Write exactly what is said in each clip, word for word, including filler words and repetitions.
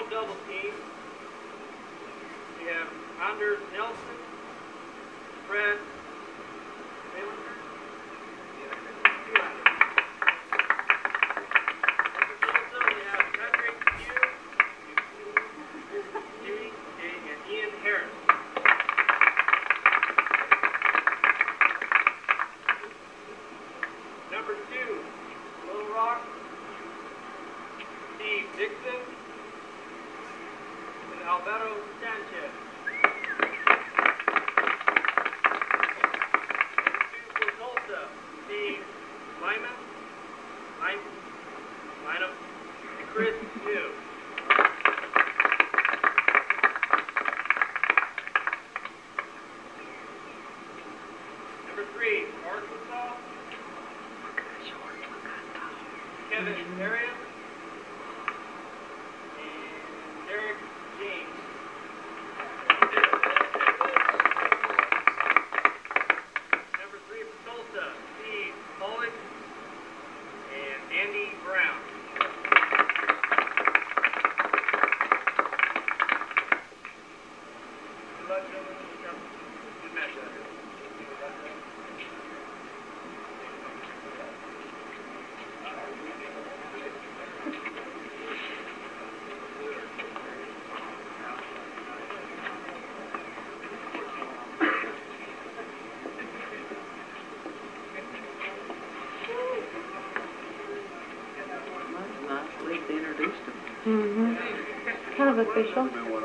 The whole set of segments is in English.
double team. We have Anders Nelson, Fred Bailinger. Also, we have Patrick Hughes, Jimmy, and Ian Harris. Number two, Little Rock, Steve Dickson, and Alaveo Sanchez. Two for Tulsa, Steve Lyman, Lyman, Lynham, and Chris New. Number three, Arkansas, Kevin Arias, and Derek James. Number three for Tulsa, Steve Pollock and Andy Brown. Good luck, gentlemen. Good match out here. Mm-hmm. Kind of official.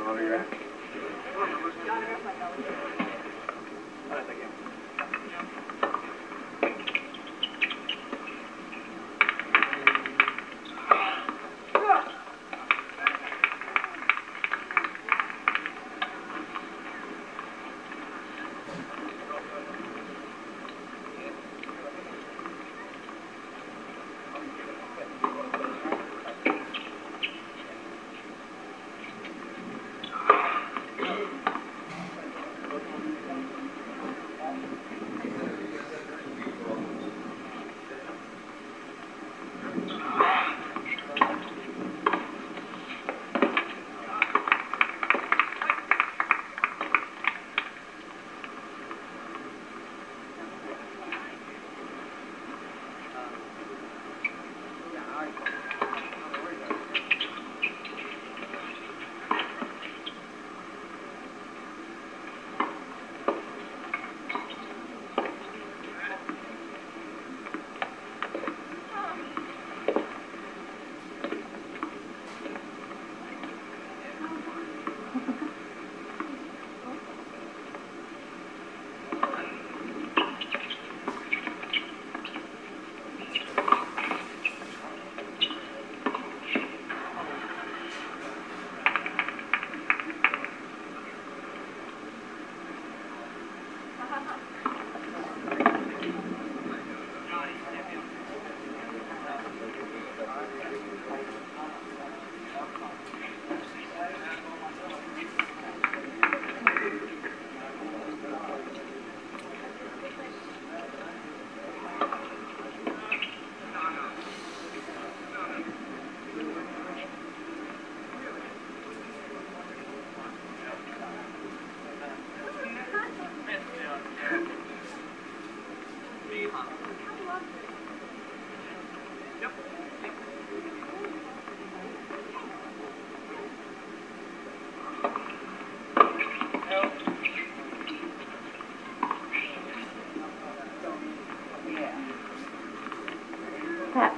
Pat.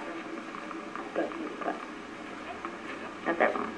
Good. Good. Not that long.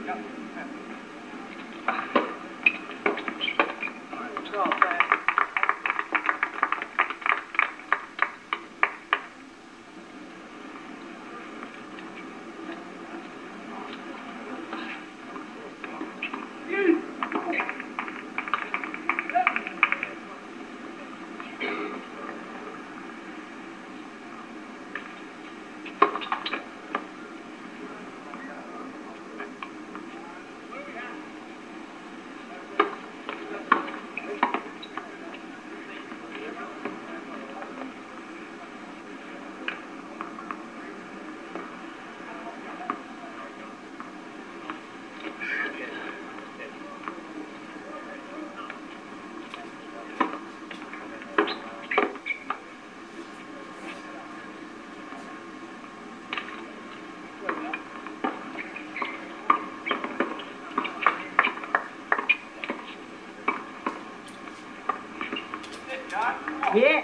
Yeah.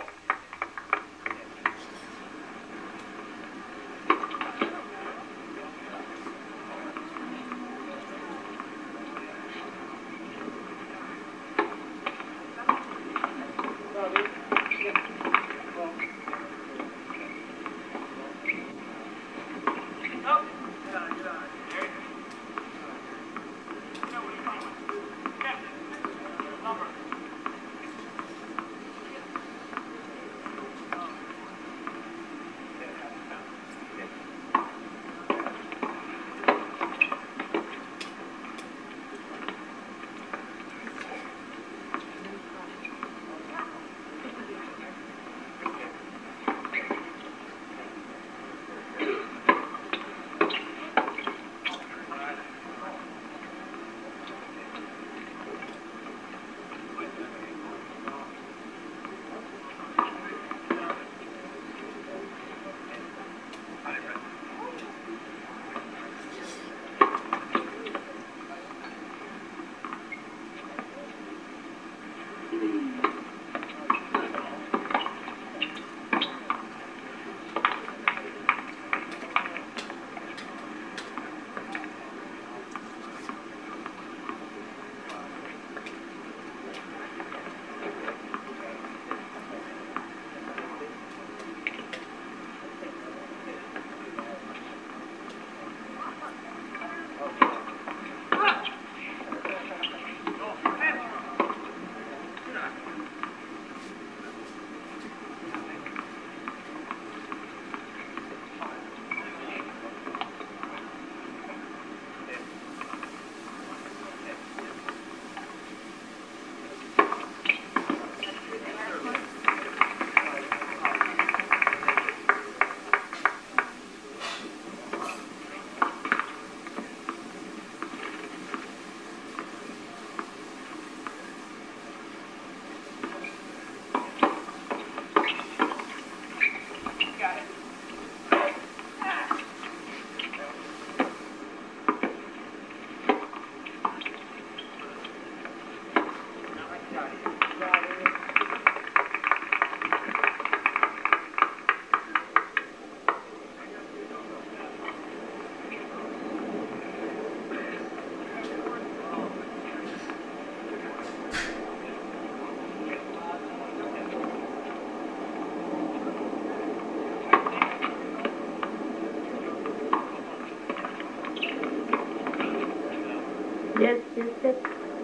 Yes, yes, yes.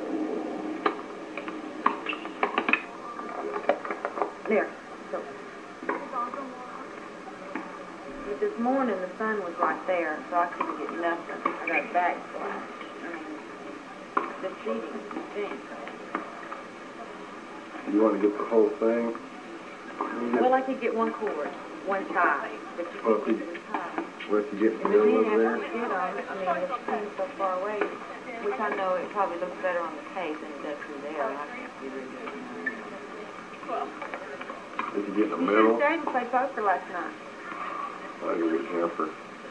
There. So. But this morning the sun was right there, so I couldn't get nothing. I got backslash. I mean, the seating stinks. You want to get the whole thing? Well, I could get one cord, one tie, but you Well, can't if get you- the tie. Well, if you get the And middle then over after there, you get on, I mean, the sun's so far away, which I know it probably looks better on the case than it does through there. I can't see really good. if you get in the You should middle, have stayed and played poker last night. I'll give you a jumper.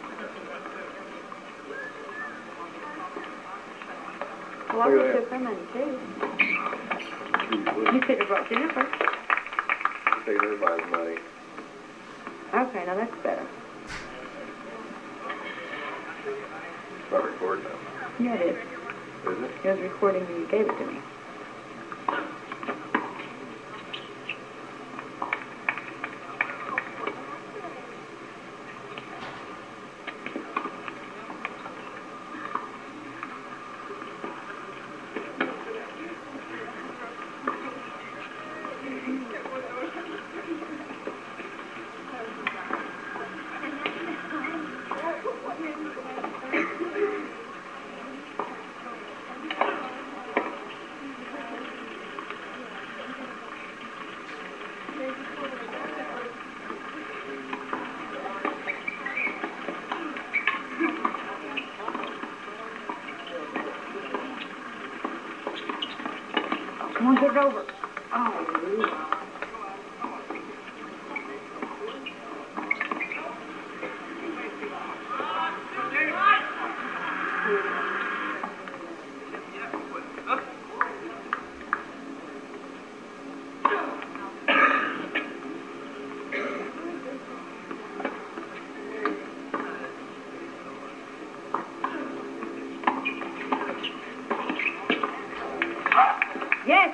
Well, I Look would at have took her money too. that. You could have brought Jennifer. Take everybody's money. Okay, now that's better. Start recording now. Yeah, it is. Is it? It was recording when you gave it to me. Come on, get it over. Oh, yes.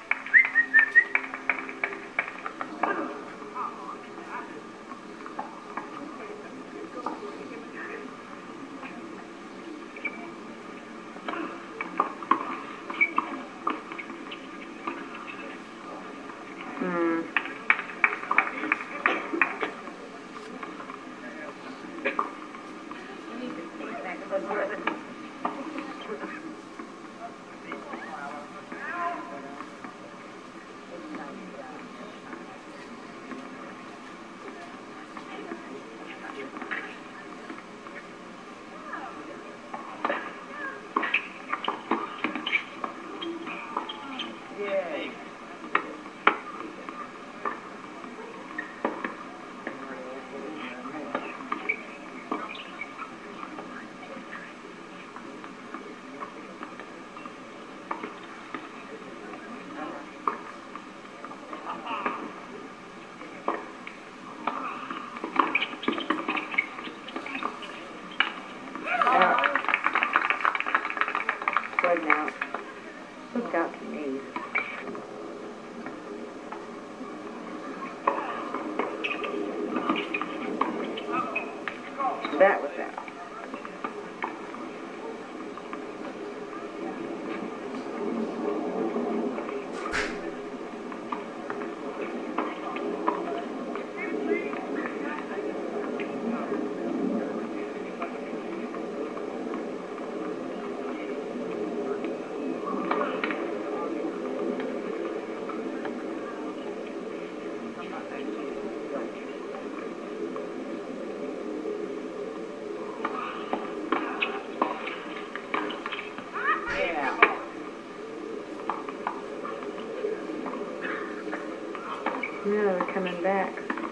Hmm. Spreading out. Look out to me. That was out. Yeah, they're coming back.